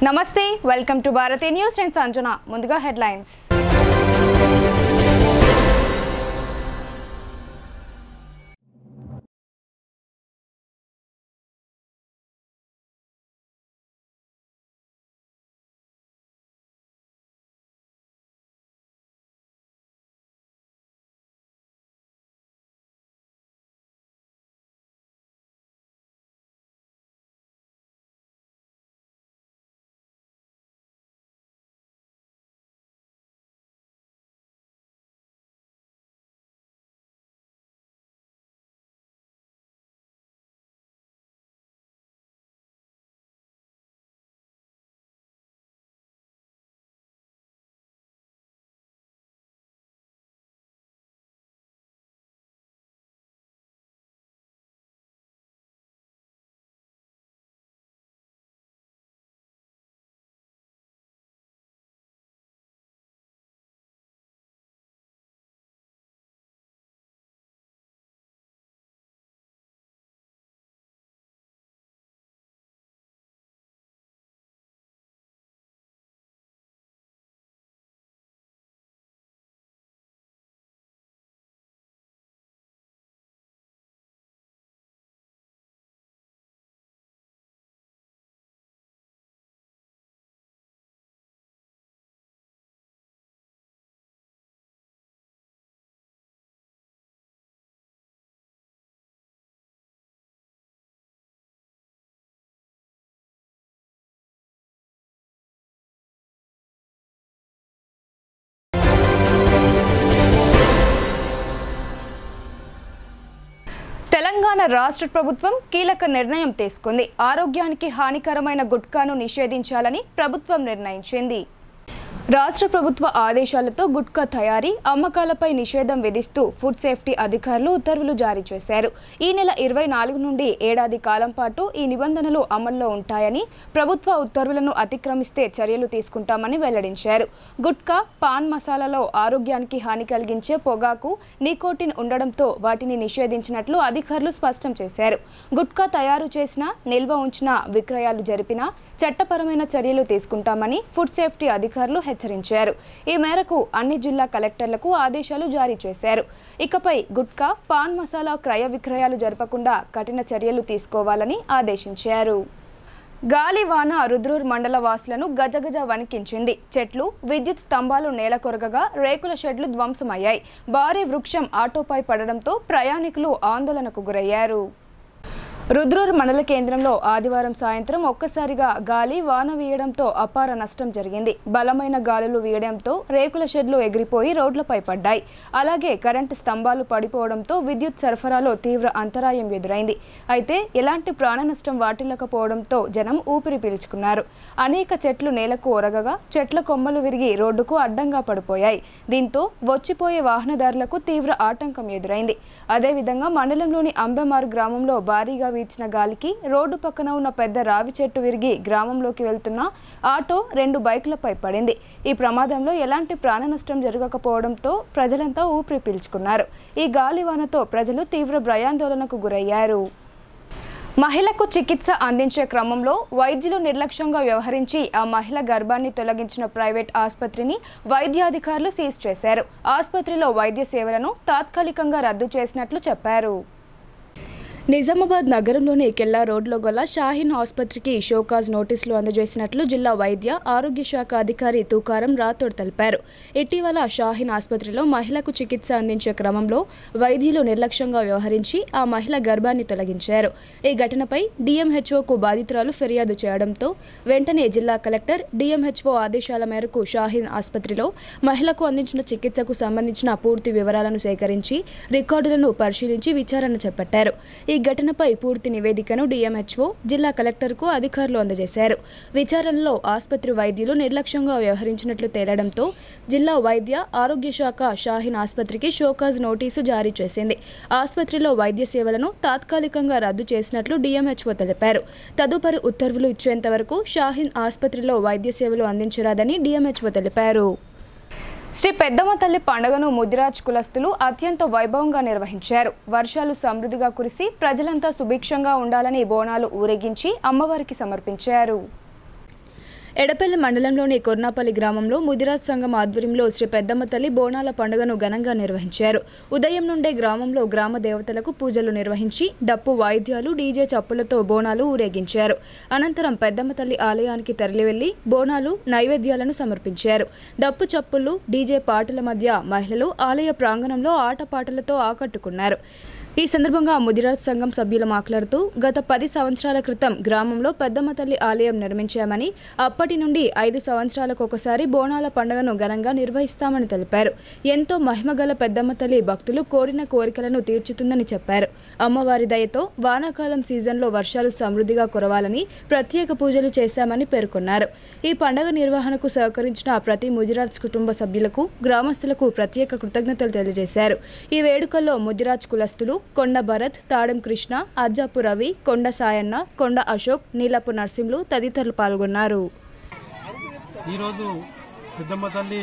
నమస్తే welcome to Bharati news నేను సంజన ముందుగా హెడ్లైన్స్ తెలంగాణ రాష్ట్ర ప్రభుత్వం కీలక నిర్ణయం తీసుకుంది. ఆరోగ్యానికి హానికరమైన గుట్కాను నిషేధించాలని ప్రభుత్వం నిర్ణయించింది. రాష్ట్ర ప్రభుత్వ ఆదేశాలతో గుట్కా తయారీ అమ్మకాలపై నిషేధం విధిస్తూ ఫుడ్ సేఫ్టీ అధికారులు ఉత్తర్వులు జారీ చేశారు. ఈ నెల 24 నుండి ఏడాది కాలం పాటు ఈ నిబంధనలు అమల్లో ఉంటాయని, ప్రభుత్వ ఉత్తర్వులను అతిక్రమిస్తే చర్యలు తీసుకుంటామని వెల్లడించారు. గుట్కా, పాన్ మసాలాలో ఆరోగ్యానికి హాని కలిగించే పొగాకు, నికోటిన్ ఉండడంతో వాటిని నిషేధించినట్లు అధికారులు స్పష్టం చేశారు. గుట్కా తయారు చేసినా, నిల్వ ఉంచినా, విక్రయాలు జరిపినా చట్టపరమైన చర్యలు తీసుకుంటామని ఫుడ్ సేఫ్టీ అధికారులు హెచ్చరించారు. ఈ మేరకు అన్ని జిల్లా కలెక్టర్లకు ఆదేశాలు జారీ చేశారు. ఇకపై గుట్కా, పాన్ మసాలా క్రయ విక్రయాలు జరపకుండా కఠిన చర్యలు తీసుకోవాలని ఆదేశించారు. గాలి వాన రుద్రూర్ మండల వాసులను గజగజ వణికించింది. చెట్లు, విద్యుత్ స్తంభాలు నేలకొరగగా రేకుల షెడ్లు ధ్వంసమయ్యాయి. భారీ వృక్షం ఆటోపై పడడంతో ప్రయాణికులు ఆందోళనకు గురయ్యారు. రుద్రూర్ మండల కేంద్రంలో ఆదివారం సాయంత్రం ఒక్కసారిగా గాలి వాన వీయడంతో అపార నష్టం జరిగింది. బలమైన గాలులు వీయడంతో రేకుల షెడ్లు ఎగిరిపోయి రోడ్లపై పడ్డాయి. అలాగే కరెంటు స్తంభాలు పడిపోవడంతో విద్యుత్ సరఫరాలో తీవ్ర అంతరాయం ఎదురైంది. అయితే ఎలాంటి ప్రాణ నష్టం వాటిల్లకపోవడంతో జనం ఊపిరి పీల్చుకున్నారు. అనేక చెట్లు నేలకు ఒరగగా చెట్ల కొమ్మలు విరిగి రోడ్డుకు అడ్డంగా పడిపోయాయి. దీంతో వచ్చిపోయే వాహనదారులకు తీవ్ర ఆటంకం ఎదురైంది. అదేవిధంగా మండలంలోని అంబెమారు గ్రామంలో భారీగా వీచిన గాలికి రోడ్డు పక్కన ఉన్న పెద్ద రావి చెట్టు విరిగి గ్రామంలోకి వెళ్తున్న ఆటో 2 బైకులపై పడింది. ఈ ప్రమాదంలో ఎలాంటి ప్రాణ నష్టం జరగకపోవడంతో ప్రజలంతా ఊపిరి పీల్చుకున్నారు. ఈ గాలివానతో ప్రజలు తీవ్ర భయాందోళనకు గురయ్యారు. మహిళకు చికిత్స అందించే క్రమంలో వైద్యులు నిర్లక్ష్యంగా వ్యవహరించి ఆ మహిళ గర్భాన్ని తొలగించిన ప్రైవేట్ ఆసుపత్రిని వైద్యాధికారులు సీజ్ చేశారు. ఆసుపత్రిలో వైద్య సేవలను తాత్కాలికంగా రద్దు చేసినట్లు చెప్పారు. నిజామాబాద్ నగరంలోని కెల్లా రోడ్లో గల షాహీన్ ఆసుపత్రికి షోకాజ్ నోటీసులు అందజేసినట్లు జిల్లా వైద్య ఆరోగ్య శాఖ అధికారి తుకారం రాథోడ్ తెలిపారు. ఇటీవల షాహీన్ ఆసుపత్రిలో మహిళకు చికిత్స అందించే క్రమంలో వైద్యులు నిర్లక్ష్యంగా వ్యవహరించి ఆ మహిళ గర్భాన్ని తొలగించారు. ఈ ఘటనపై డిఎంహెచ్ఓకు బాధితురాలు ఫిర్యాదు చేయడంతో వెంటనే జిల్లా కలెక్టర్ డిఎంహెచ్ఓ ఆదేశాల మేరకు షాహీన్ ఆసుపత్రిలో మహిళకు అందించిన చికిత్సకు సంబంధించిన పూర్తి వివరాలను సేకరించి రికార్డులను పరిశీలించి విచారణ చేపట్టారు. ఈ ఘటనపై పూర్తి నివేదికను డిఎంహెచ్ఓ జిల్లా కలెక్టర్కు అధికారులు అందజేశారు. విచారణలో ఆసుపత్రి వైద్యులు నిర్లక్ష్యంగా వ్యవహరించినట్లు తేలడంతో జిల్లా వైద్య ఆరోగ్య శాఖ షాహీన్ ఆసుపత్రికి షోకాజ్ నోటీసు జారీ చేసింది. ఆసుపత్రిలో వైద్య సేవలను తాత్కాలికంగా రద్దు చేసినట్లు డిఎంహెచ్ఓ తెలిపారు. తదుపరి ఉత్తర్వులు ఇచ్చేంత వరకు షాహీన్ ఆసుపత్రిలో వైద్య సేవలు అందించరాదని డిఎంహెచ్ఓ తెలిపారు. శ్రీ పెద్దమ్మ తల్లి పండుగను ముదిరాజ్ కులస్తులు అత్యంత వైభవంగా నిర్వహించారు. వర్షాలు సమృద్ధిగా కురిసి ప్రజలంతా సుభిక్షంగా ఉండాలని బోనాలు ఊరేగించి అమ్మవారికి సమర్పించారు. ఎడపల్లి మండలంలోని కొర్నాపల్లి గ్రామంలో ముదిరాజ్ సంఘం ఆధ్వర్యంలో శ్రీ పెద్దమ్మ తల్లి బోనాల పండుగను ఘనంగా నిర్వహించారు. ఉదయం నుండే గ్రామంలో గ్రామ దేవతలకు పూజలు నిర్వహించి డప్పు వాయిద్యాలు డీజే చప్పులతో బోనాలు ఊరేగించారు. అనంతరం పెద్దమ్మ తల్లి ఆలయానికి తరలివెళ్లి బోనాలు నైవేద్యాలను సమర్పించారు. డప్పు చప్పులు డీజే పాటల మధ్య మహిళలు ఆలయ ప్రాంగణంలో ఆటపాటలతో ఆకట్టుకున్నారు. ఈ సందర్భంగా ముదిరాజ్ సంఘం సభ్యులు మాట్లాడుతూ గత 10 సంవత్సరాల క్రితం గ్రామంలో పెద్దమ్మ తల్లి ఆలయం నిర్మించామని, అప్పటి నుండి 5 సంవత్సరాలకు ఒకసారి బోనాల పండుగను ఘనంగా నిర్వహిస్తామని తెలిపారు. ఎంతో మహిమగల పెద్దమ్మ తల్లి భక్తులు కోరిన కోరికలను తీర్చుతుందని చెప్పారు. అమ్మవారి దయతో వానాకాలం సీజన్లో వర్షాలు సమృద్ధిగా కురవాలని ప్రత్యేక పూజలు చేశామని పేర్కొన్నారు. ఈ పండుగ నిర్వహణకు సహకరించిన ప్రతి ముదిరాజ్ కుటుంబ సభ్యులకు, గ్రామస్తులకు ప్రత్యేక కృతజ్ఞతలు తెలియజేశారు. ఈ వేడుకల్లో ముదిరాజ్ కులస్తులు కొండ భరత్, తాడెం కృష్ణ, అజ్జాపు రవి, కొండ సాయన్న, కొండ అశోక్, నీలపు నర్సింహులు తదితరులు పాల్గొన్నారు. ఈరోజు పెద్దమ్మ తల్లి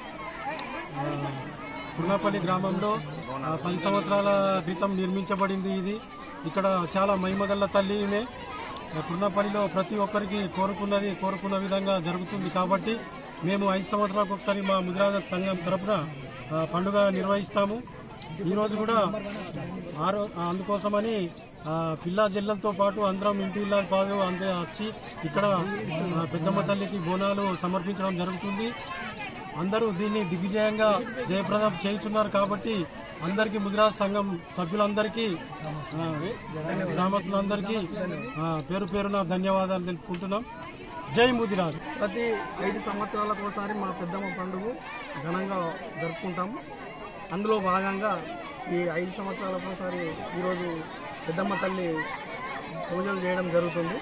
కొర్నాపల్లి గ్రామంలో 10 సంవత్సరాల క్రితం నిర్మించబడింది. ఇది ఇక్కడ చాలా మహిమగల్ల తల్లినే కొర్నాపల్లిలో ప్రతి ఒక్కరికి కోరుకున్న విధంగా జరుగుతుంది. కాబట్టి మేము 5 సంవత్సరాలకు ఒకసారి మా ముదిరాజ్ సంఘం తరపున పండుగ నిర్వహిస్తాము. ఈరోజు కూడా అందుకోసమని పిల్లా జిల్లలతో పాటు అందరం ఇంటిల్లా పాదు అంతే వచ్చి ఇక్కడ పెద్దమ్మ తల్లికి బోనాలు సమర్పించడం జరుగుతుంది. అందరూ దీన్ని దిగ్విజయంగా జయప్రదం చేస్తున్నారు. కాబట్టి అందరికీ ముదిరాజ్ సంఘం సభ్యులందరికీ, గ్రామస్తులందరికీ పేరు పేరున ధన్యవాదాలు తెలుపుకుంటున్నాం. జై ముదిరాజ్. ప్రతి 5 సంవత్సరాలకు ఒకసారి మా పెద్దమ్మ పండుగ ఘనంగా జరుపుకుంటాము. అందులో భాగంగా ఈ 5 సంవత్సరాలకు ఒకసారి ఈరోజు పెద్దమ్మ తల్లి పూజలు చేయడం జరుగుతుంది.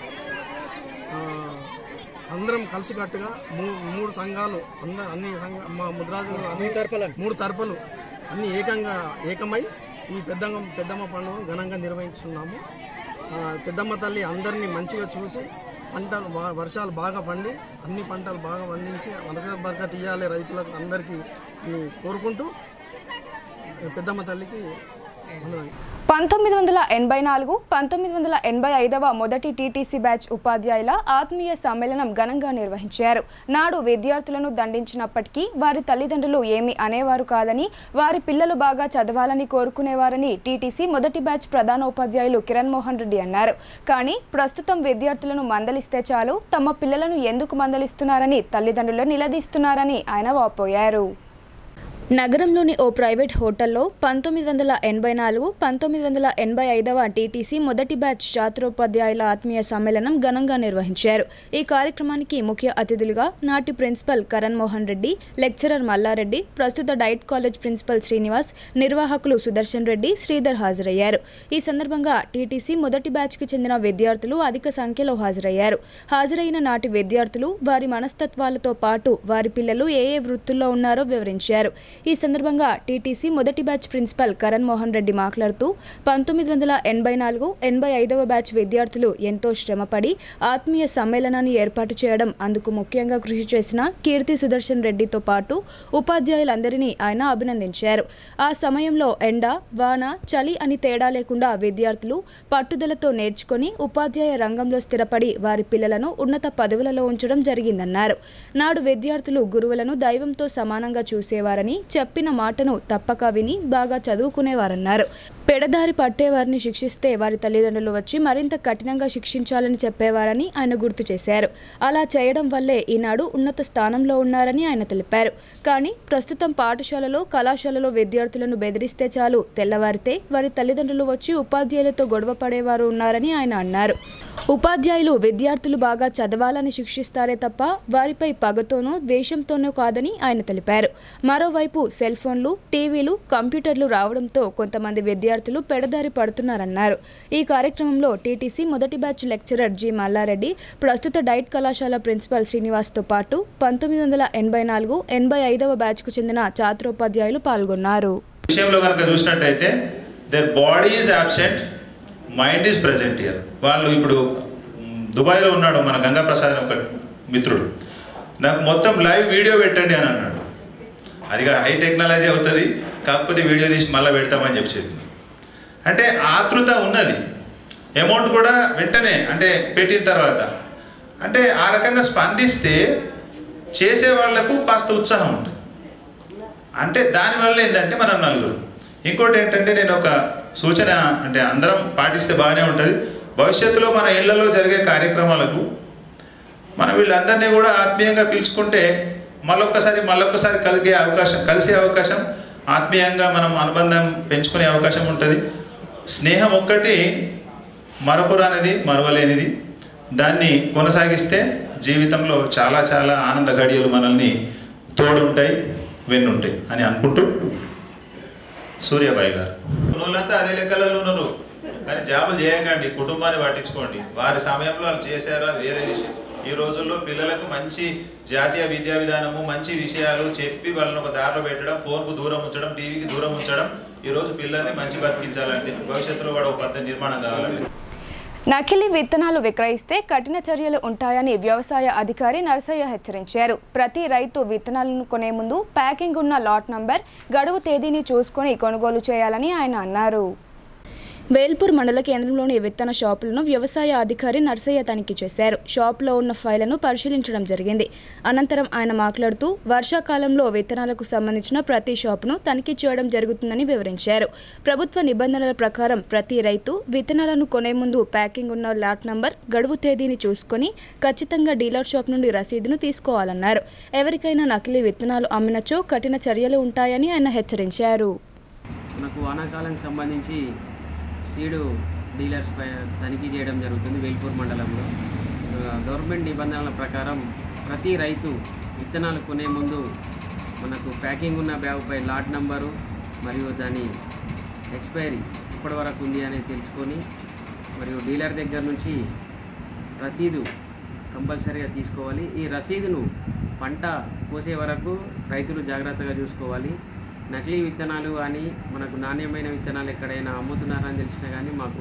అందరం కలిసికట్టుగా 3 సంఘాలు మా ముదిరాజులు 3 తరపులు అన్ని ఏకమై ఈ పెద్దమ్మ పండుగ ఘనంగా నిర్వహిస్తున్నాము. పెద్దమ్మ తల్లి అందరినీ మంచిగా చూసి వర్షాలు బాగా పండి అన్ని పంటలు బాగా పండించి బరకత్ ఇయ్యాలి రైతులకు అందరికీ కోరుకుంటూ పెద్దమ్మ తల్లికి 1984-1985 మొదటి టీటీసీ బ్యాచ్ ఉపాధ్యాయుల ఆత్మీయ సమ్మేళనం ఘనంగా నిర్వహించారు. నాడు విద్యార్థులను దండించినప్పటికీ వారి తల్లిదండ్రులు ఏమీ అనేవారు కాదని, వారి పిల్లలు బాగా చదవాలని కోరుకునేవారని టీటీసీ మొదటి బ్యాచ్ ప్రధానోపాధ్యాయులు కిరణ్ మోహన్ రెడ్డి అన్నారు. కానీ ప్రస్తుతం విద్యార్థులను మందలిస్తే చాలు, తమ పిల్లలను ఎందుకు మందలిస్తున్నారని తల్లిదండ్రులు నిలదీస్తున్నారని ఆయన వాపోయారు. నగరంలోని ఓ ప్రైవేట్ హోటల్లో 1984-1985 టీటీసీ మొదటి బ్యాచ్ ఛాత్రోపాధ్యాయుల ఆత్మీయ సమ్మేళనం ఘనంగా నిర్వహించారు. ఈ కార్యక్రమానికి ముఖ్య అతిథులుగా నాటి ప్రిన్సిపల్ కరణ్ మోహన్ రెడ్డి, లెక్చరర్ మల్లారెడ్డి, ప్రస్తుత డైట్ కాలేజ్ ప్రిన్సిపల్ శ్రీనివాస్, నిర్వాహకులు సుదర్శన్ రెడ్డి, శ్రీధర్ హాజరయ్యారు. ఈ సందర్భంగా టీటీసీ మొదటి బ్యాచ్కి చెందిన విద్యార్థులు అధిక సంఖ్యలో హాజరయ్యారు. హాజరైన నాటి విద్యార్థులు వారి మనస్తత్వాలతో పాటు వారి పిల్లలు ఏ వృత్తుల్లో ఉన్నారో వివరించారు. ఈ సందర్భంగా టీటీసీ మొదటి బ్యాచ్ ప్రిన్సిపల్ కరణ్ మోహన్ రెడ్డి మాట్లాడుతూ 1984-85 బ్యాచ్ విద్యార్థులు ఎంతో శ్రమపడి ఆత్మీయ సమ్మేళనాన్ని ఏర్పాటు చేయడం, అందుకు ముఖ్యంగా కృషి చేసిన కీర్తి సుదర్శన్ రెడ్డితో పాటు ఉపాధ్యాయులందరినీ ఆయన అభినందించారు. ఆ సమయంలో ఎండ, వాన, చలి అని తేడా లేకుండా విద్యార్థులు పట్టుదలతో నేర్చుకొని ఉపాధ్యాయ రంగంలో స్థిరపడి వారి పిల్లలను ఉన్నత పదవులలో ఉంచడం జరిగిందన్నారు. నాడు విద్యార్థులు గురువులను దైవంతో సమానంగా చూసేవారని, చెప్పిన మాటను తప్పక విని బాగా చదువుకునేవారన్నారు. పెడదారి పట్టేవారిని శిక్షిస్తే వారి తల్లిదండ్రులు వచ్చి మరింత కఠినంగా శిక్షించాలని చెప్పేవారని ఆయన గుర్తు చేశారు. అలా చేయడం వల్లే ఈనాడు ఉన్నత స్థానంలో ఉన్నారని ఆయన తెలిపారు. కానీ ప్రస్తుతం పాఠశాలలో, కళాశాలలో విద్యార్థులను బెదిరిస్తే చాలు, తెల్లవారితే వారి తల్లిదండ్రులు వచ్చి ఉపాధ్యాయులతో గొడవ పడేవారు ఉన్నారని ఆయన అన్నారు. ఉపాధ్యాయులు విద్యార్థులు బాగా చదవాలని శిక్షిస్తారే తప్ప వారిపై పగతోనో ద్వేషంతోనో కాదని ఆయన తెలిపారు. మరోవైపు సెల్ ఫోన్లు, టీవీలు, కంప్యూటర్లు రావడంతో కొంతమంది విద్యార్థులు పెడదారి పడుతున్నారన్నారు. ఈ కార్యక్రమంలో టీటీసీ మొదటి బ్యాచ్ లెక్చరర్ జి మల్లారెడ్డి, ప్రస్తుత డైట్ కళాశాల ప్రిన్సిపల్ శ్రీనివాస్తో పాటు 1984-85 బ్యాచ్కు చెందిన ఛాత్రోపాధ్యాయులు పాల్గొన్నారు. విషయంలో కనుక చూసినట్టయితే their body is absent, mind is present here. వాళ్ళు ఇప్పుడు దుబాయ్లో ఉన్నాడు మన గంగా ప్రసాద్ ఒక మిత్రుడు, నాకు మొత్తం లైవ్ వీడియో పెట్టండి అని అన్నాడు. అది హై టెక్నాలజీ అవుతుంది, కాకపోతే వీడియో తీసి మళ్ళీ పెడతామని చెప్పింది. అంటే ఆతృత ఉన్నది. అమౌంట్ కూడా వెంటనే అంటే పెట్టిన తర్వాత అంటే ఆ రకంగా స్పందిస్తే చేసే వాళ్లకు కాస్త ఉత్సాహం ఉంటుంది. అంటే దానివల్ల ఏంటంటే మనం నలుగురు. ఇంకోటి ఏంటంటే నేను ఒక సూచన, అంటే అందరం పాటిస్తే బాగానే ఉంటుంది. భవిష్యత్తులో మన ఇళ్లలో జరిగే కార్యక్రమాలకు మనం వీళ్ళందరినీ కూడా ఆత్మీయంగా పిలుచుకుంటే మళ్ళొక్కసారి కలిసే అవకాశం, ఆత్మీయంగా మనం అనుబంధం పెంచుకునే అవకాశం ఉంటుంది. స్నేహం ఒక్కటి మరపురానిది, మరవలేనిది. దాన్ని కొనసాగిస్తే జీవితంలో చాలా చాలా ఆనంద ఘడియలు మనల్ని తోడుంటాయి, వెన్నుంటాయి అని అనుకుంటూ సూర్యాబాయి గారు వాళ్ళంతా అదే లెక్కలలో ఉన్నారు. కానీ జాబులు చేయకండి, కుటుంబాన్ని పట్టించుకోండి. వారి సమయంలో వాళ్ళు చేశారు, అది వేరే విషయం. ఈ రోజుల్లో పిల్లలకు మంచి జాతీయ విద్యా విధానము, మంచి విషయాలు చెప్పి వాళ్ళని ఒక దారిలో పెట్టడం, ఫోన్కు దూరం ఉంచడం, టీవీకి దూరం ఉంచడం. ఈరోజు పిల్లల్ని మంచి బతికించాలంటే భవిష్యత్తులో కూడా ఒక పద్ధతి నిర్మాణం కావాలండి. నకిలీ విత్తనాలు విక్రయిస్తే కఠిన చర్యలు ఉంటాయని వ్యవసాయ అధికారి నరసయ్య హెచ్చరించారు. ప్రతి రైతు విత్తనాలను కొనే ముందు ప్యాకింగ్ ఉన్న లాట్ నంబర్, గడువు తేదీని చూసుకొని కొనుగోలు చేయాలని ఆయన అన్నారు. వేల్పూర్ మండల కేంద్రంలోని విత్తన షాపులను వ్యవసాయ అధికారి నరసయ్య తనిఖీ చేశారు. షాపులో ఉన్న ఫైళ్లను పరిశీలించడం జరిగింది. అనంతరం ఆయన మాట్లాడుతూ వర్షాకాలంలో విత్తనాలకు సంబంధించిన ప్రతి షాపును తనిఖీ చేయడం జరుగుతుందని వివరించారు. ప్రభుత్వ నిబంధనల ప్రకారం ప్రతి రైతు విత్తనాలను కొనే ముందు ప్యాకింగ్ ఉన్న లాట్ నంబర్, గడువు తేదీని చూసుకొని ఖచ్చితంగా డీలర్ షాప్ నుండి రసీదును తీసుకోవాలన్నారు. ఎవరికైనా నకిలీ విత్తనాలు అమ్మినచో కఠిన చర్యలు ఉంటాయని ఆయన హెచ్చరించారు. మనకు వానాకాలానికి సంబంధించి సీడు డీలర్స్ పై తనిఖీ చేయడం జరుగుతుంది. వేల్పూర్ మండలంలో గవర్నమెంట్ నిబంధనల ప్రకారం ప్రతి రైతు విత్తనాలు కొనే ముందు మనకు ప్యాకింగ్ ఉన్న బ్యాగుపై లాట్ నంబరు మరియు దాని ఎక్స్పైరీ ఇప్పటి వరకు ఉంది అనేది తెలుసుకొని, మరియు డీలర్ దగ్గర నుంచి రసీదు కంపల్సరీగా తీసుకోవాలి. ఈ రసీదును పంట కోసే వరకు రైతులు జాగ్రత్తగా చూసుకోవాలి. నకిలీ విత్తనాలు కానీ మనకు నాణ్యమైన విత్తనాలు ఎక్కడైనా అమ్ముతున్నారని తెలిసినా కానీ మాకు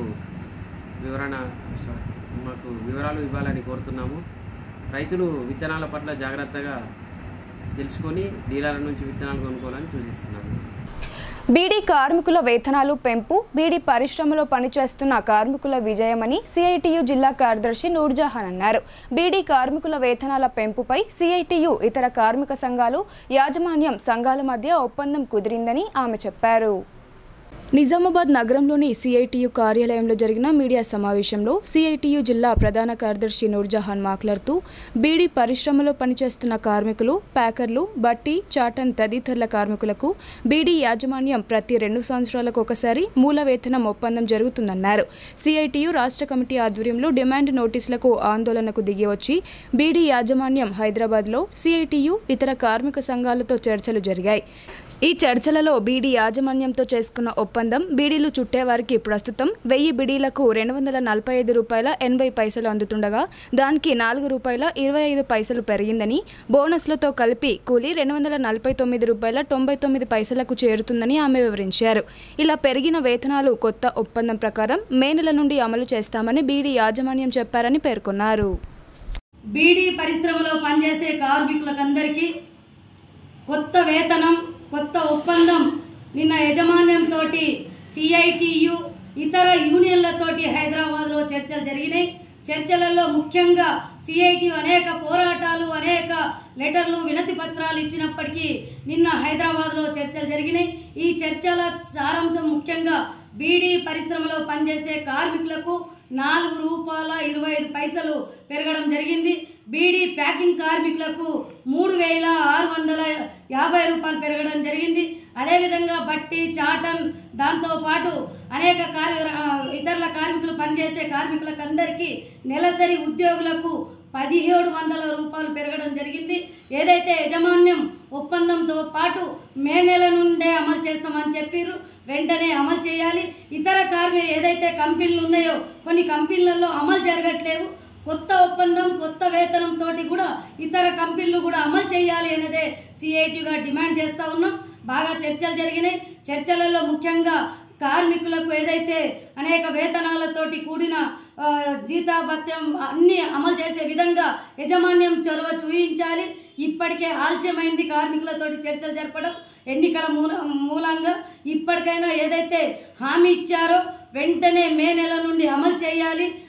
వివరాలు ఇవ్వాలని కోరుతున్నాము. రైతులు విత్తనాల పట్ల జాగ్రత్తగా తెలుసుకొని డీలర్ల నుంచి విత్తనాలు కొనుక్కోవాలని సూచిస్తున్నాను. బీడీ కార్మికుల వేతనాలు పెంపు బీడీ పరిశ్రమలో పనిచేస్తున్న కార్మికుల విజయమని సిఐటియు జిల్లా కార్యదర్శి నూర్జహాన్ అన్నారు. బీడీ కార్మికుల వేతనాల పెంపుపై సిఐటియు, ఇతర కార్మిక సంఘాలు, యాజమాన్యం సంఘాల మధ్య ఒప్పందం కుదిరిందని ఆమె చెప్పారు. నిజామాబాద్ నగరంలోని సిఐటియు కార్యాలయంలో జరిగిన మీడియా సమావేశంలో సిఐటియు జిల్లా ప్రధాన కార్యదర్శి నూర్జహాన్ మాట్లాడుతూ, బీడీ పరిశ్రమలో పనిచేస్తున్న కార్మికులు, ప్యాకర్లు, బట్టి, చాటన్ తదితరుల కార్మికులకు బీడీ యాజమాన్యం ప్రతి 2 సంవత్సరాలకు ఒకసారి మూల వేతనం ఒప్పందం జరుగుతుందన్నారు. సిఐటియు రాష్ట్ర కమిటీ ఆధ్వర్యంలో డిమాండ్ నోటీసులకు ఆందోళనకు దిగి వచ్చి బీడీ యాజమాన్యం హైదరాబాద్లో సిఐటియు, ఇతర కార్మిక సంఘాలతో చర్చలు జరిగాయి. ఈ చర్చలలో బీడీ యాజమాన్యంతో చేసుకున్న ఒప్పందం బీడీలు చుట్టేవారికి ప్రస్తుతం 1000 బీడీలకు $245.80 అందుతుండగా దానికి $4.25 పెరిగిందని, బోనస్లతో కలిపి కూలీ $249.99 చేరుతుందని ఆమె వివరించారు. ఇలా పెరిగిన వేతనాలు కొత్త ఒప్పందం ప్రకారం మే నెల నుండి అమలు చేస్తామని బీడీ యాజమాన్యం చెప్పారని పేర్కొన్నారు. బీడీ పరిశ్రమలో పనిచేసే కార్మికులకందరికీ కొత్త వేతనం, కొత్త ఒప్పందం నిన్న యాజమాన్యంతో సిఐటియు, ఇతర యూనియన్లతోటి హైదరాబాద్లో చర్చలు జరిగినాయి. చర్చలలో ముఖ్యంగా సిఐటియు అనేక పోరాటాలు, అనేక లెటర్లు, వినతి పత్రాలు ఇచ్చినప్పటికీ నిన్న హైదరాబాద్లో చర్చలు జరిగినాయి. ఈ చర్చల సారాంశం ముఖ్యంగా బీడీ పరిశ్రమలో పనిచేసే కార్మికులకు $4.25 పెరగడం జరిగింది. బీడీ ప్యాకింగ్ కార్మికులకు $3,650 పెరగడం జరిగింది. అదేవిధంగా బట్టి, చాటన్, దాంతోపాటు అనేక ఇతరుల కార్మికులు పనిచేసే కార్మికులకు అందరికీ నెలసరి ఉద్యోగులకు $1,700 పెరగడం జరిగింది. ఏదైతే యాజమాన్యం ఒప్పందంతో పాటు మే నెల నుండే అమలు చేస్తామని చెప్పారు, వెంటనే అమలు చేయాలి. ఇతర ఏదైతే కంపెనీలు ఉన్నాయో కొన్ని కంపెనీలలో అమలు జరగట్లేవు. కొత్త ఒప్పందం, కొత్త వేతనంతో కూడా ఇతర కంపెనీలు కూడా అమలు చేయాలి అనేదే సిఐటిగా డిమాండ్ చేస్తూ ఉన్నాం. బాగా చర్చలు జరిగినాయి. చర్చలలో ముఖ్యంగా కార్మికులకు ఏదైతే అనేక వేతనాలతోటి కూడిన జీతాభత్యం అన్నీ అమలు చేసే విధంగా యాజమాన్యం చొరవ చూపించాలి. ఇప్పటికే ఆలస్యమైంది కార్మికులతోటి చర్చలు జరపడం. ఎన్నికల మూలంగా ఇప్పటికైనా ఏదైతే హామీ ఇచ్చారో వెంటనే మే నెల నుండి అమలు చేయాలి.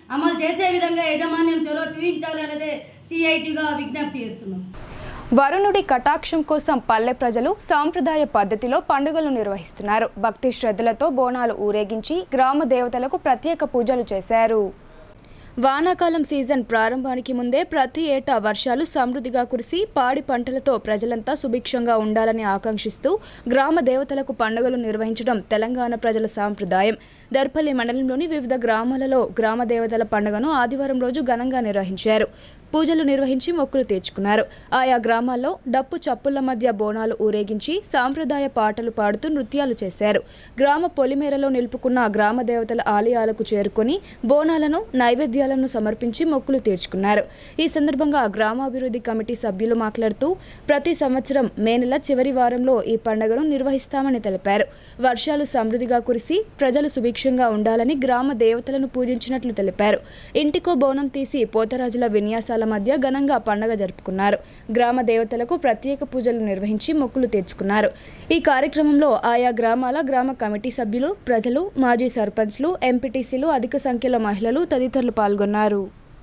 అమలు చేసే విధంగా యాజమాన్యం చొరవ చూపించాలి అనేదే సిఐటిగా విజ్ఞప్తి చేస్తున్నాం. వరుణుడి కటాక్షం కోసం పల్లె ప్రజలు సాంప్రదాయ పద్ధతిలో పండుగలు నిర్వహిస్తున్నారు. భక్తి శ్రద్ధలతో బోనాలు ఊరేగించి గ్రామ దేవతలకు ప్రత్యేక పూజలు చేశారు. వానాకాలం సీజన్ ప్రారంభానికి ముందే ప్రతి ఏటా వర్షాలు సమృద్ధిగా కురిసి పాడి పంటలతో ప్రజలంతా సుభిక్షంగా ఉండాలని ఆకాంక్షిస్తూ గ్రామ దేవతలకు పండుగలు నిర్వహించడం తెలంగాణ ప్రజల సాంప్రదాయం. దర్పల్లి మండలంలోని వివిధ గ్రామాలలో గ్రామ దేవతల పండుగను ఆదివారం రోజు ఘనంగా నిర్వహించారు. పూజలు నిర్వహించి మొక్కులు తీర్చుకున్నారు. ఆయా గ్రామాల్లో డప్పు చప్పుళ్ల మధ్య బోనాలు ఊరేగించి సాంప్రదాయ పాటలు పాడుతూ నృత్యాలు చేశారు. గ్రామ పొలిమేరలో నిలుపుకున్న గ్రామ దేవతల ఆలయాలకు చేరుకొని బోనాలను నైవేద్యాలను సమర్పించి మొక్కులు తీర్చుకున్నారు. ఈ సందర్భంగా గ్రామాభివృద్ధి కమిటీ సభ్యులు మాట్లాడుతూ ప్రతి సంవత్సరం మే నెల చివరి వారంలో ఈ పండుగను నిర్వహిస్తామని తెలిపారు. వర్షాలు సమృద్ధిగా కురిసి ప్రజలు సుభిక్షంగా ఉండాలని గ్రామ దేవతలను పూజించినట్లు తెలిపారు. ఇంటికో బోనం తీసి పోతరాజుల విన్యాసాల మధ్య ఘనంగా పండుగ జరుపుకున్నారు. గ్రామ దేవతలకు ప్రత్యేక పూజలు నిర్వహించి మొక్కులు తీర్చుకున్నారు. ఈ కార్యక్రమంలో ఆయా గ్రామాల గ్రామ కమిటీ సభ్యులు, ప్రజలు, మాజీ సర్పంచ్లు, ఎంపీటీసీలు, అధిక సంఖ్యలో మహిళలు తదితరులు పాల్గొన్నారు.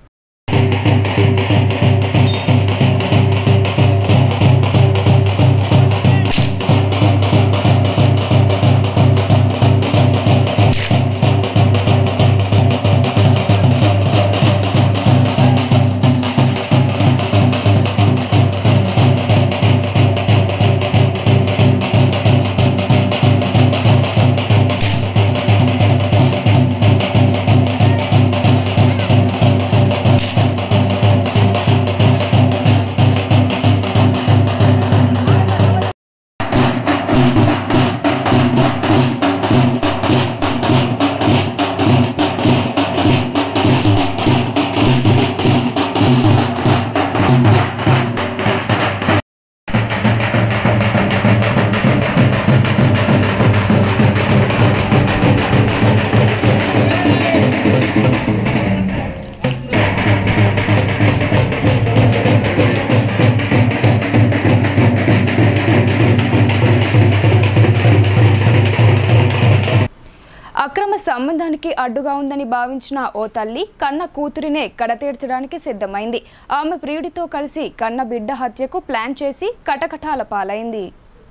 అక్రమ సంబంధానికి అడ్డుగా ఉందని భావించిన ఓ తల్లి కన్న కూతురినే కడతీర్చడానికి సిద్ధమైంది. ఆమె ప్రియుడితో కలిసి కన్న బిడ్డ హత్యకు ప్లాన్ చేసి కటకటాల పాలైంది.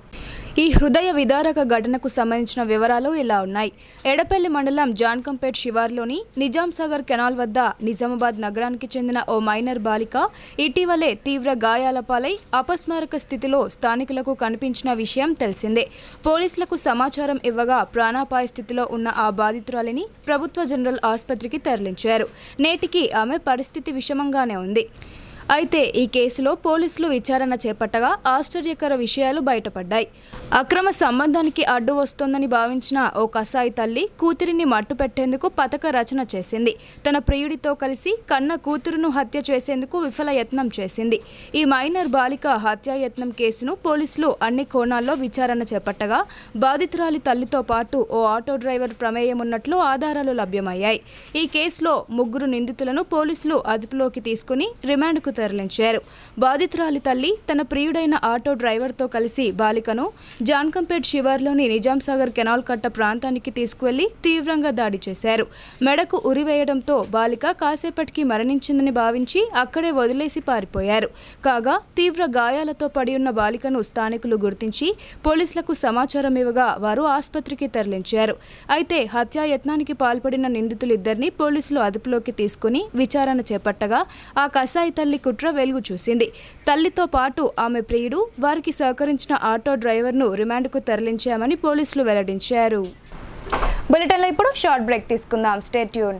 ఈ హృదయ విదారక ఘటనకు సంబంధించిన వివరాలు ఇలా ఉన్నాయి. ఎడపల్లి మండలం జాన్కంపేట్ శివార్లోని నిజాం సాగర్ కెనాల్ వద్ద నిజామాబాద్ నగరానికి చెందిన ఓ మైనర్ బాలిక ఇటీవలే తీవ్ర గాయాల పాలై అపస్మారక స్థితిలో స్థానికులకు కనిపించిన విషయం తెలిసిందే. పోలీసులకు సమాచారం ఇవ్వగా ప్రాణాపాయ స్థితిలో ఉన్న ఆ బాధితురాలిని ప్రభుత్వ జనరల్ ఆసుపత్రికి తరలించారు. నేటికి ఆమె పరిస్థితి విషమంగానే ఉంది. అయితే ఈ కేసులో పోలీసులు విచారణ చేపట్టగా ఆశ్చర్యకర విషయాలు బయటపడ్డాయి. అక్రమ సంబంధానికి అడ్డు వస్తోందని భావించిన ఓ కసాయి తల్లి కూతురిని మట్టు పెట్టేందుకు పథక రచన చేసింది. తన ప్రియుడితో కలిసి కన్న కూతురును హత్య చేసేందుకు విఫల యత్నం చేసింది. ఈ మైనర్ బాలిక హత్యాయత్నం కేసును పోలీసులు అన్ని కోణాల్లో విచారణ చేపట్టగా బాధితురాలి తల్లితో పాటు ఓ ఆటో డ్రైవర్ ప్రమేయం ఉన్నట్లు ఆధారాలు లభ్యమయ్యాయి. ఈ కేసులో 3 నిందితులను పోలీసులు అదుపులోకి తీసుకుని రిమాండ్కు తరలించారు. బాధితురాలి తల్లి తన ప్రియుడైన ఆటో డ్రైవర్తో కలిసి బాలికను జాన్కంపేట్ శివార్లోని నిజాం సాగర్ కెనాల్ కట్ట ప్రాంతానికి తీసుకువెళ్లి తీవ్రంగా దాడి చేశారు. మెడకు ఉరివేయడంతో బాలిక కాసేపటికి మరణించిందని భావించి అక్కడే వదిలేసి పారిపోయారు. కాగా తీవ్ర గాయాలతో పడి ఉన్న బాలికను స్థానికులు గుర్తించి పోలీసులకు సమాచారం ఇవ్వగా వారు ఆసుపత్రికి తరలించారు. అయితే హత్యాయత్నానికి పాల్పడిన నిందితులిద్దరిని పోలీసులు అదుపులోకి తీసుకుని విచారణ చేపట్టగా ఆ కసాయి తల్లి కుట్ర వెలుగు చూసింది. తల్లితో పాటు ఆమె ప్రియుడు, వారికి సహకరించిన ఆటో డ్రైవర్ను రిమాండ్కు తరలించామని పోలీసులు వెల్లడించారు. బులెటిన్లో ఇప్పుడు షార్ట్ బ్రేక్ తీసుకుందాం. Stay tuned.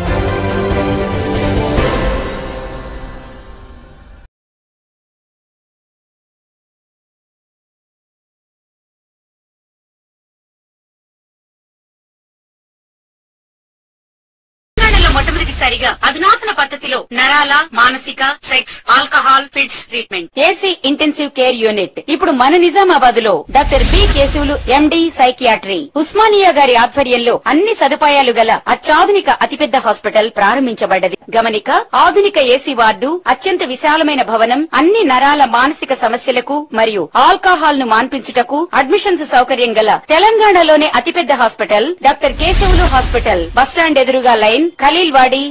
మొట్టమొదటిసారిగా అధునాతన పద్ధతిలో నరాల, మానసిక, sex, alcohol, fits treatment, AC intensive care unit ఇప్పుడు మన నిజామాబాద్ లో doctor B Keshavulu MD psychiatry, Osmania గారి ఆధ్వర్యంలో అన్ని సదుపాయాలు గల అత్యాధునిక అతిపెద్ద హాస్పిటల్ ప్రారంభించబడ్డది. గమనిక, ఆధునిక ఏసీ వార్డు, అత్యంత విశాలమైన భవనం, అన్ని నరాల మానసిక సమస్యలకు మరియు ఆల్కహాల్ ను మాన్పించుటకు అడ్మిషన్స్ సౌకర్యం గల తెలంగాణలోనే అతిపెద్ద hospital doctor Keshavulu hospital. Bus stand ఎదురుగా లైన్, ఖలీల్వాడి.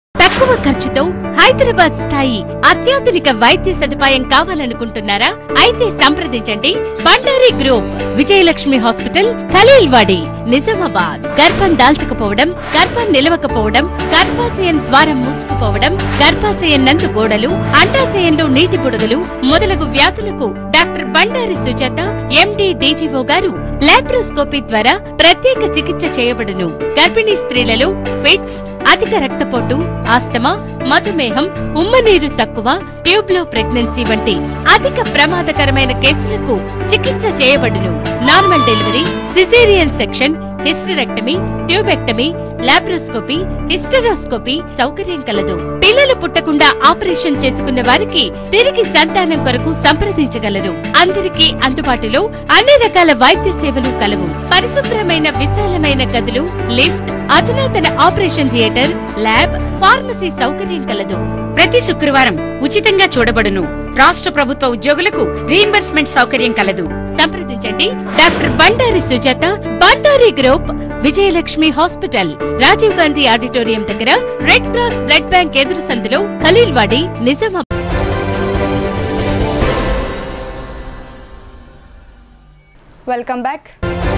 తక్కువ ఖర్చుతో హైదరాబాద్ స్థాయి అత్యాధునిక వైద్య సదుపాయం కావాలనుకుంటున్నారా? అయితే సంప్రదించండి బండారి గ్రూప్, విజయలక్ష్మి హాస్పిటల్, ఖలీల్వాడి, నిజామాబాద్. గర్భం దాల్చకపోవడం, గర్భం నిలవకపోవడం, గర్భాశయం ద్వారం మూసుకుపోవడం, గర్భాశయం నందు గోడలు, అండాశయంలో నీటి బుడగలు మొదలగు వ్యాధులకు doctor Bandari Sujatha MD DGO గారు లాప్రోస్కోపీ ద్వారా ప్రత్యేక చికిత్స చేయబడును. గర్భిణీ స్త్రీలలో ఫిట్స్, అధిక రక్తపోటు, ఆస్తమా, మధుమేహం, ఉమ్మనీరు తక్కువ, ట్యూబ్లో ప్రెగ్నెన్సీ వంటి అధిక ప్రమాదకరమైన కేసులకు చికిత్స చేయబడును. Normal delivery, caesarean section, hysterectomy, tubectomy, laparoscopy, hysteroscopy సౌకర్యం కలదు. పిల్లలు పుట్టకుండా ఆపరేషన్ చేసుకున్న వారికి తిరిగి సంతానం కొరకు సంప్రదించగలరు. అందరికీ అందుబాటులో అన్ని రకాల వైద్య సేవలు కలవు. పరిశుభ్రమైన విశాలమైన గదులు, లిఫ్ట్, అధునాతన ఆపరేషన్ థియేటర్, ల్యాబ్, ఫార్మసీ సౌకర్యం కలదు. ప్రతి శుక్రవారం ఉచితంగా చూడబడును. రాష్ట్ర ప్రభుత్వ ఉద్యోగులకు రీయింబర్స్మెంట్ సౌకర్యం కలదు. సంప్రదించండి doctor Bandari Sujatha, Bandari group, Vijayalakshmi hospital, Rajiv Gandhi auditorium దగ్గర, రెడ్ క్రాస్ బ్లడ్ బ్యాంక్ ఎదురు సందులో, Khaleelwadi, Nizamabad. Welcome back.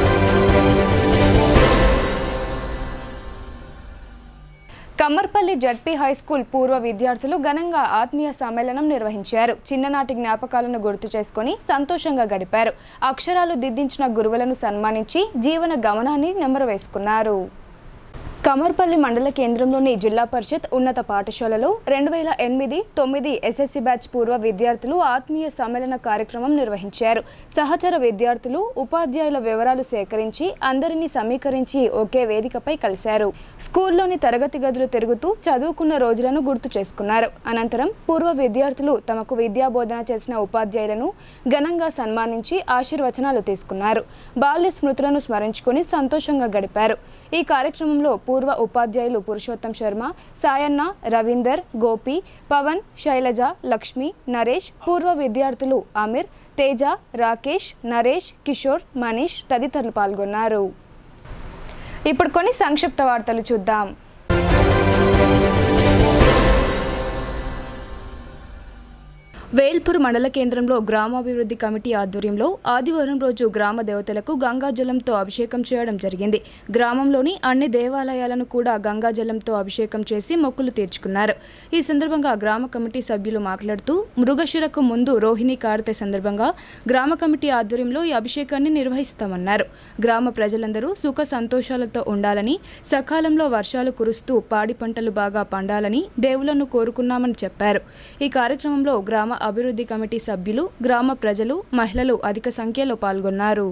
Kammarpalli ZP high school పూర్వ విద్యార్థులు ఘనంగా ఆత్మీయ సమ్మేళనం నిర్వహించారు. చిన్ననాటి జ్ఞాపకాలను గుర్తు చేసుకుని సంతోషంగా గడిపారు. అక్షరాలు దిద్దించిన గురువులను సన్మానించి జీవన గమనాన్ని నెమరవేసుకున్నారు. కమర్పల్లి మండల కేంద్రంలోని జిల్లా పరిషత్ ఉన్నత పాఠశాలలో 2008-9 ఎస్ఎస్సీ బ్యాచ్ పూర్వ విద్యార్థులు ఆత్మీయ సమ్మేళన కార్యక్రమం నిర్వహించారు. సహచర విద్యార్థులు, ఉపాధ్యాయుల వివరాలు సేకరించి అందరినీ సమీకరించి ఒకే వేదికపై కలిశారు. స్కూల్లోని తరగతి గదులు తిరుగుతూ చదువుకున్న రోజులను గుర్తు చేసుకున్నారు. అనంతరం పూర్వ విద్యార్థులు తమకు విద్యాబోధన చేసిన ఉపాధ్యాయులను ఘనంగా సన్మానించి ఆశీర్వచనాలు తీసుకున్నారు. బాల్య స్మృతులను స్మరించుకుని సంతోషంగా గడిపారు. ఈ కార్యక్రమంలో పూర్వ ఉపాధ్యాయులు పురుషోత్తం శర్మ, సాయన్న, రవీందర్, గోపి, పవన్, శైలజ, లక్ష్మి, నరేష్, పూర్వ విద్యార్థులు అమీర్, తేజ, రాకేష్, నరేష్, కిషోర్, మనీష్ తదితరులు పాల్గొన్నారు. ఇప్పుడు కొన్ని సంక్షిప్త వార్తలు చూద్దాం. వేల్పూర్ మండల కేంద్రంలో గ్రామాభివృద్ధి కమిటీ ఆధ్వర్యంలో ఆదివారం రోజు గ్రామ దేవతలకు గంగాజలంతో అభిషేకం చేయడం జరిగింది. గ్రామంలోని అన్ని దేవాలయాలను కూడా గంగాజలంతో అభిషేకం చేసి మొక్కులు తీర్చుకున్నారు. ఈ సందర్భంగా గ్రామ కమిటీ సభ్యులు మాట్లాడుతూ మృగశిరకు ముందు రోహిణి కార్తె సందర్భంగా గ్రామ కమిటీ ఆధ్వర్యంలో ఈ అభిషేకాన్ని నిర్వహిస్తామన్నారు. గ్రామ ప్రజలందరూ సుఖ సంతోషాలతో ఉండాలని, సకాలంలో వర్షాలు కురుస్తూ పాడి పంటలు బాగా పండాలని దేవులను కోరుకున్నామని చెప్పారు. ఈ కార్యక్రమంలో గ్రామ అభివృద్ధి కమిటీ సభ్యులు, గ్రామ ప్రజలు, మహిళలు అధిక సంఖ్యలో పాల్గొన్నారు.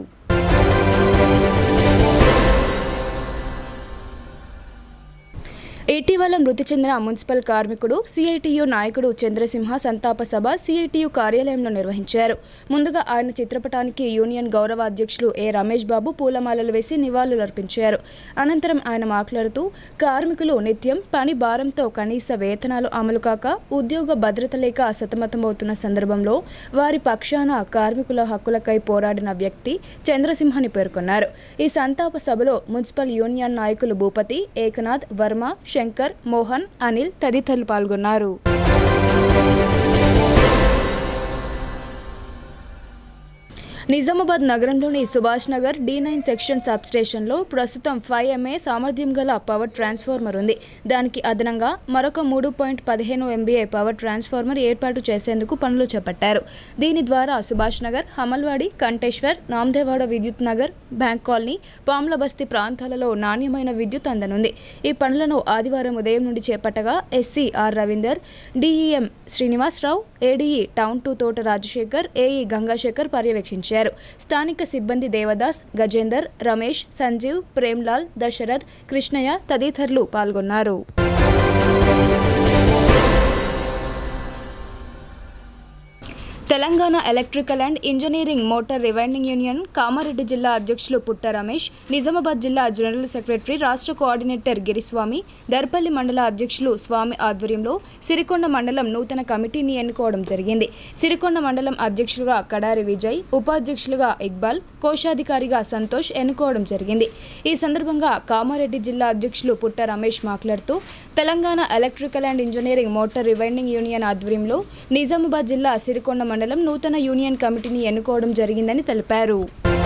ఇటీవల మృతి చెందిన మున్సిపల్ కార్మికుడు, సిఐటియు నాయకుడు చంద్రసింహ సంతాప సభ సిఐటియు కార్యాలయంలో నిర్వహించారు. ముందుగా ఆయన చిత్రపటానికి యూనియన్ గౌరవ అధ్యక్షులు ఏ రమేష్ బాబు పూలమాలలు వేసి నివాళులర్పించారు. అనంతరం ఆయన మాట్లాడుతూ కార్మికులు నిత్యం పని భారంతో కనీస వేతనాలు అమలు కాక ఉద్యోగ భద్రత లేక సతమతమవుతున్న సందర్భంలో వారి పక్షాన కార్మికుల హక్కులకై పోరాడిన వ్యక్తి చంద్రసింహని పేర్కొన్నారు. ఈ సంతాప సభలో మున్సిపల్ యూనియన్ నాయకులు భూపతి, ఏకనాథ్, వర్మ, శంకర్, మోహన్, అనిల్ తదితరులు పాల్గొన్నారు. నిజామాబాద్ నగరంలోని Subhash Nagar D9 section sub స్టేషన్లో ప్రస్తుతం 5 MA సామర్థ్యం గల పవర్ ట్రాన్స్ఫార్మర్ ఉంది. దానికి అదనంగా మరొక 3.15 MVA పవర్ ట్రాన్స్ఫార్మర్ ఏర్పాటు చేసేందుకు పనులు చేపట్టారు. దీని ద్వారా సుభాష్ నగర్, హమల్వాడి, కంటేశ్వర్, నాందేవాడ విద్యుత్ నగర్, బ్యాంక్ కాలనీ, పాముల బస్తీ ప్రాంతాలలో నాణ్యమైన విద్యుత్ అందనుంది. ఈ పనులను ఆదివారం ఉదయం నుండి చేపట్టగా SE R Ravinder, DEM Srinivasarao, ADE town 2 Thota Rajasekhar, AE Gangashekar పర్యవేక్షించారు. స్థానిక సిబ్బంది దేవదాస్, గజేందర్, రమేష్, సంజీవ్, ప్రేమ్లాల్, దశరథ్, కృష్ణయ్య తదితరులు పాల్గొన్నారు. Telangana electrical and engineering motor rewinding union Kamareddy జిల్లా అధ్యక్షులు పుట్ట రమేష్, నిజామాబాద్ జిల్లా జనరల్ సెక్రటరీ రాష్ట్ర కోఆర్డినేటర్ గిరిస్వామి, దర్పల్లి మండల అధ్యక్షులు స్వామి ఆధ్వర్యంలో సిరికొండ మండలం నూతన కమిటీని ఎన్నుకోవడం జరిగింది. సిరికొండ మండలం అధ్యక్షులుగా కడారి విజయ్, ఉపాధ్యక్షులుగా ఇక్బాల్, కోశాధికారిగా సంతోష్ ఎన్నుకోవడం జరిగింది. ఈ సందర్భంగా కామారెడ్డి జిల్లా అధ్యక్షులు పుట్ట రమేష్ మాట్లాడుతూ Telangana electrical and engineering motor rewinding union ఆధ్వర్యంలో నిజామాబాద్ జిల్లా సిరికొండ మండలం నూతన యూనియన్ కమిటీని ఎన్నుకోవడం జరిగిందని తెలిపారు.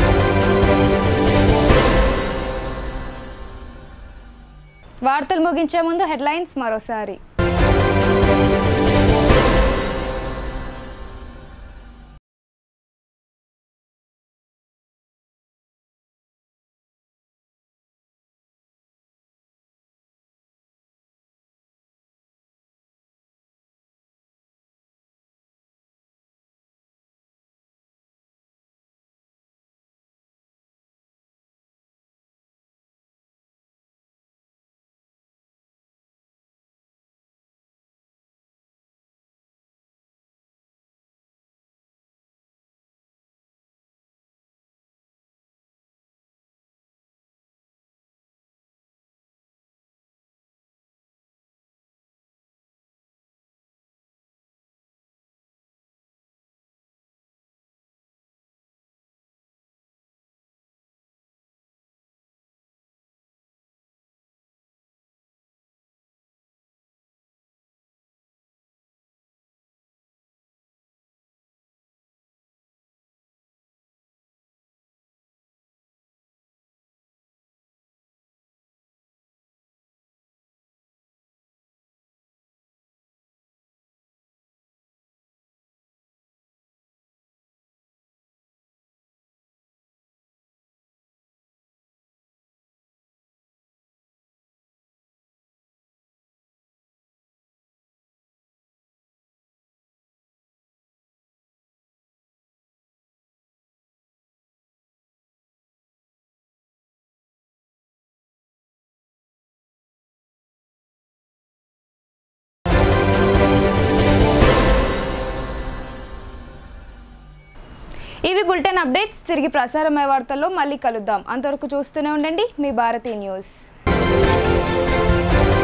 వార్తలు ముగించే ముందు హెడ్లైన్స్ మరోసారి. ఇవి బులెటిన్ అప్డేట్స్. తిరిగి ప్రసారమయ్యే వార్తల్లో మళ్ళీ కలుద్దాం. అంతవరకు చూస్తూనే ఉండండి మీ భారతీ న్యూస్.